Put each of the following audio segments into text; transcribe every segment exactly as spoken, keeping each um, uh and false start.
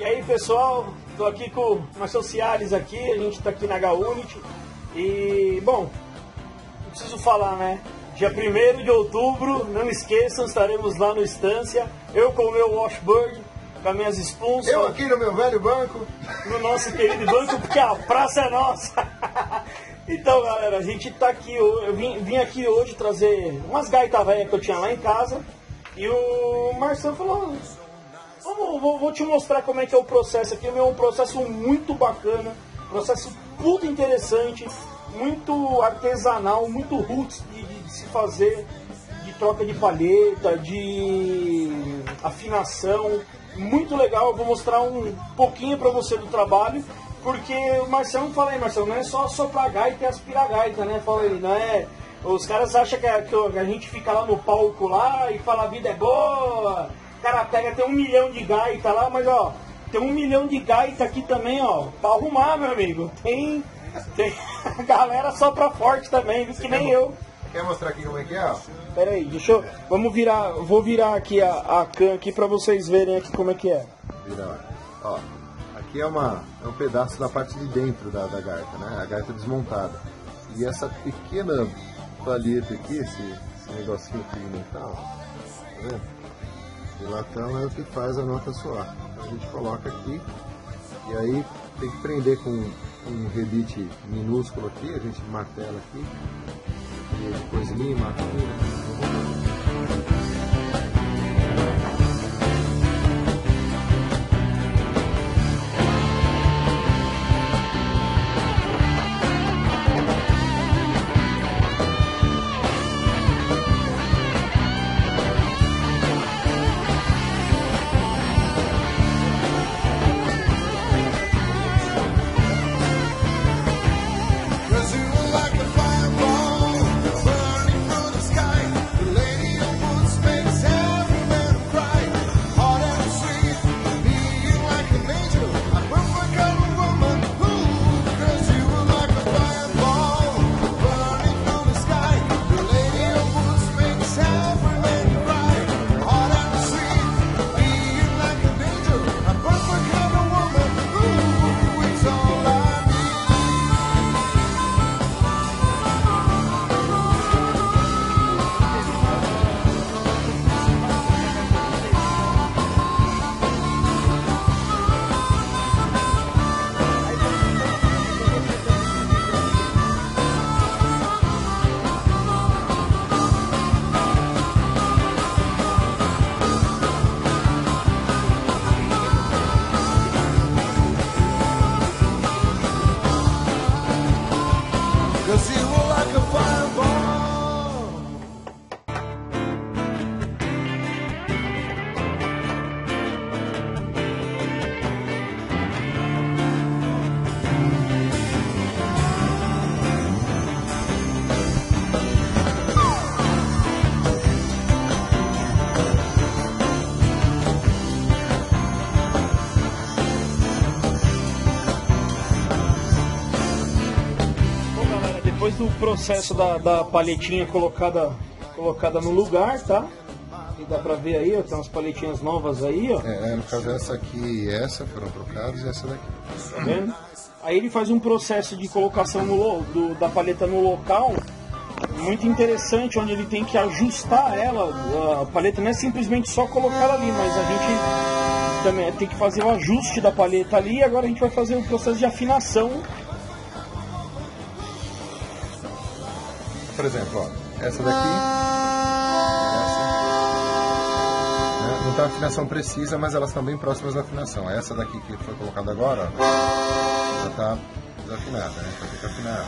E aí pessoal, tô aqui com o Marcelo Ciares aqui, a gente tá aqui na H-Unit e, bom, não preciso falar, né? Dia primeiro de outubro, não esqueçam, estaremos lá no Estância, eu com o meu Washbird, com as minhas spoons. Eu aqui no meu velho banco. No nosso querido banco, porque a praça é nossa. Então galera, a gente tá aqui, eu vim, vim aqui hoje trazer umas gaitas velhas que eu tinha lá em casa e o Marcelo falou... Vamos, vou, vou te mostrar como é que é o processo aqui. É um processo muito bacana, processo muito interessante, muito artesanal, muito roots de, de, de se fazer, de troca de palheta, de afinação, muito legal. Eu vou mostrar um pouquinho para você do trabalho, porque o Marcelo, fala aí Marcelo, não é só soprar gaita e aspirar gaita, né? Fala aí, não é... Os caras acham que a, que a gente fica lá no palco lá e fala a vida é boa. O cara pega, tem um milhão de gaita lá, mas ó, tem um milhão de gaita aqui também, ó, pra arrumar, meu amigo. Tem, tem a galera só pra forte também, que nem eu. Quer mostrar aqui como é que é, ó? Pera aí, deixa eu, vamos virar, vou virar aqui a, a can aqui pra vocês verem aqui como é que é. Virar, ó, aqui é, uma, é um pedaço da parte de dentro da, da gaita, né, a gaita desmontada. E essa pequena palheta aqui, esse, esse negocinho aqui no metal, tá vendo? O latão é o que faz a nota soar. Então a gente coloca aqui e aí tem que prender com um rebite minúsculo aqui, a gente martela aqui e depois lima, afina. Depois do processo da, da palhetinha colocada, colocada no lugar, tá? E dá pra ver aí, ó, tem umas palhetinhas novas aí, ó. É, no caso essa aqui e essa foram trocadas e essa daqui. Tá vendo? Aí ele faz um processo de colocação no, do, da palheta no local, muito interessante, onde ele tem que ajustar ela. A palheta não é simplesmente só colocar ela ali, mas a gente também tem que fazer o ajuste da palheta ali. E agora a gente vai fazer o processo de afinação. Por exemplo, ó, essa daqui, essa, né, não está a afinação precisa, mas elas estão bem próximas da afinação. Essa daqui que foi colocada agora, ó, já está desafinada, né? Então tem que afinar.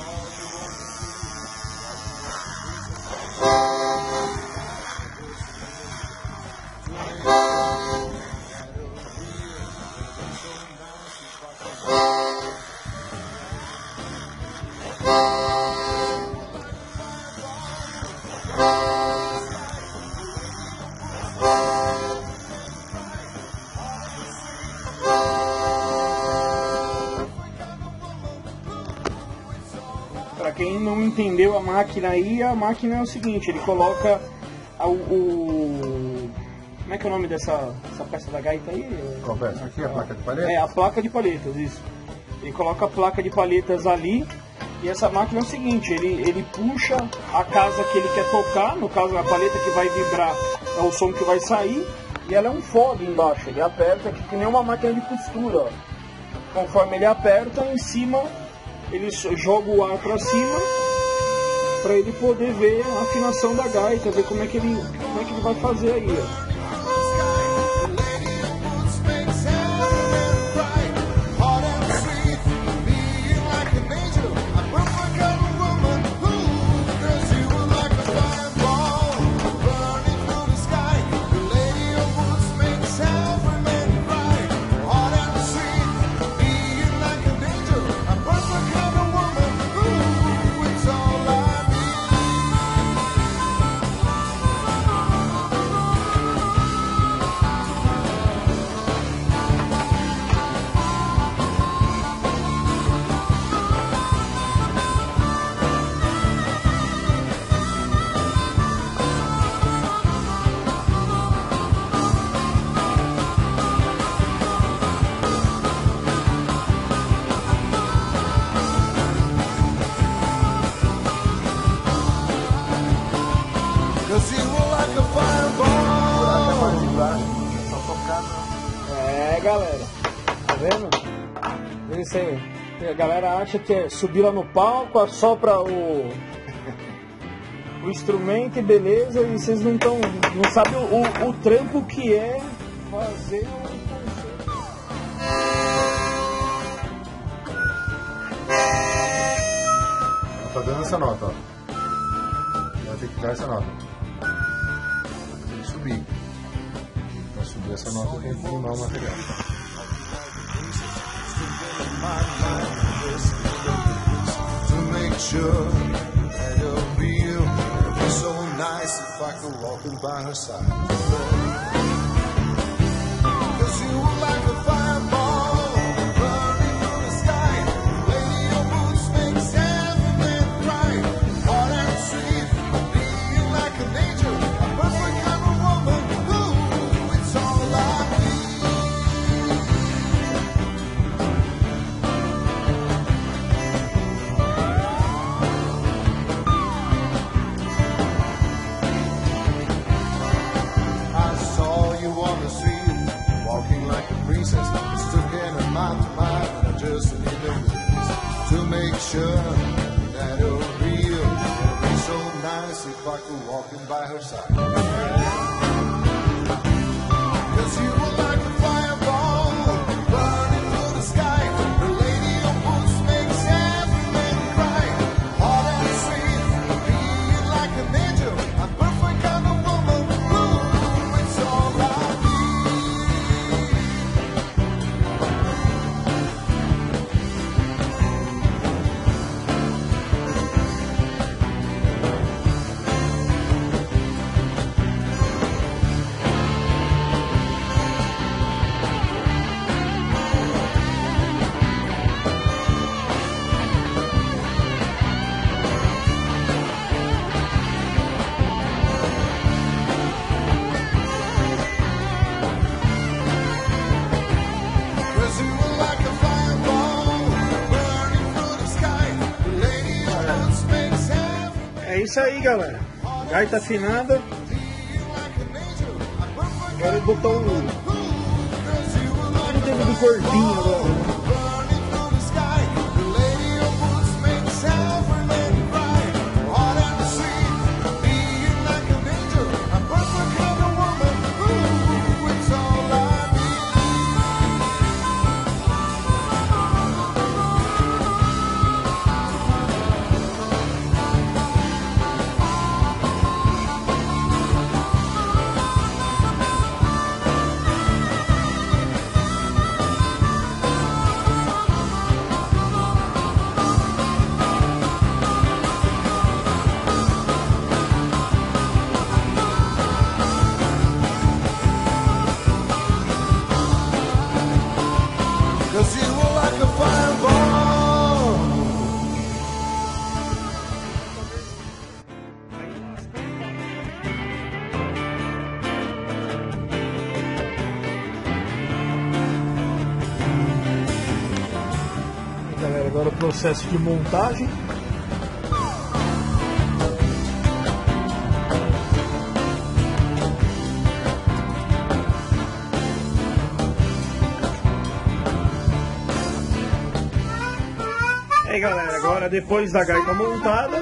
Para quem não entendeu a máquina aí, a máquina é o seguinte, ele coloca o, o Como é que é o nome dessa essa peça da gaita aí? Qual peça? Aqui, a placa de palhetas? É, a placa de palhetas, isso. Ele coloca a placa de palhetas ali. E essa máquina é o seguinte, ele, ele puxa a casa que ele quer tocar, no caso a palheta que vai vibrar é o som que vai sair, e ela é um fole embaixo, ele aperta que, que nem uma máquina de costura, ó. Conforme ele aperta, em cima ele joga o ar para cima para ele poder ver a afinação da gaita, ver como é que ele, como é que ele vai fazer aí, ó. É, galera, tá vendo? Isso aí. A galera acha que é subir lá no palco, assopra o, o instrumento e beleza, e vocês não estão, não sabem o, o, o trampo que é fazer um concerto. Ela tá dando essa nota, ó. Ela tem que dar essa nota. Tem que subir. Para subir essa nota tem que filmar o material. To make sure that you're real, it'd be so nice if I could walk in by her side. Cause you were like a fireball burning through the sky. Lady, your boots make seven men cry. Hot and sweet, being like an angel, a perfect kind of woman. Ooh, it's all I need. I saw you on the street, walking like a princess, stuck in a mouth to mouth, and I just need a witness to make sure that you're real. It'd be so nice if I could walk in by her side. Cause you were like a fireball burning through the sky. The lady of boots makes every man cry. Hot and sweet, being like an angel, a perfect kind of woman. Ooh, it's all I Cause you were like a fireball burning through the sky. The lady of boots makes every É isso aí, galera. Gaita afinada. Agora ele botou o, o dedo do gordinho agora. processo de montagem. Aí galera, agora depois da gaita montada,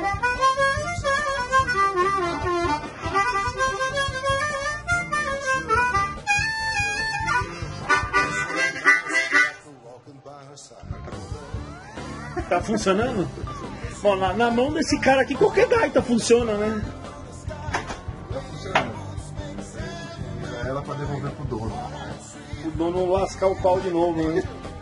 tá funcionando? Bom, na, na mão desse cara aqui qualquer gaita funciona, né? Tá funcionando. Tira ela pra devolver pro dono. O dono lascar o pau de novo, né?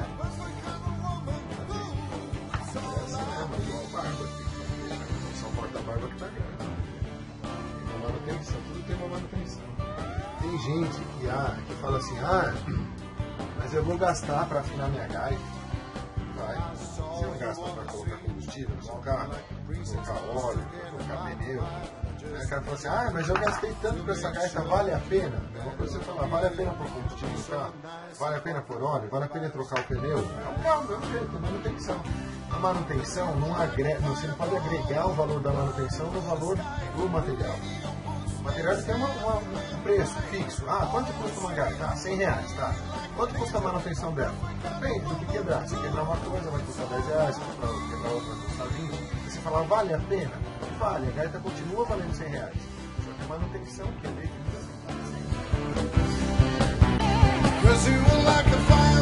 Só corta a barba que tá grande. Tem uma manutenção, tudo tem uma manutenção. Tem gente que, ah, que fala assim, ah, mas eu vou gastar pra afinar minha gaita. Vai. Você não gasta para colocar combustível no seu carro, colocar óleo, colocar pneu. Aí o cara fala assim, ah, mas eu gastei tanto com essa gaita, vale a pena? É uma coisa você falar, vale a pena por combustível no carro? Vale a pena por óleo? Vale a pena trocar o pneu? Não, não, não, não, manutenção. A manutenção não agrega, você não pode agregar o valor da manutenção no valor do material. O material tem uma, uma, um preço fixo. Ah, quanto custa uma gaita? Ah, cem reais, tá? Quanto custa a manutenção dela? Depende do que quebrar. Se quebrar uma coisa vai custar dez reais, se quebrar outra vai custar vinte. E você fala, vale a pena? Vale, a gaita continua valendo cem reais. Só que a manutenção que é feita assim.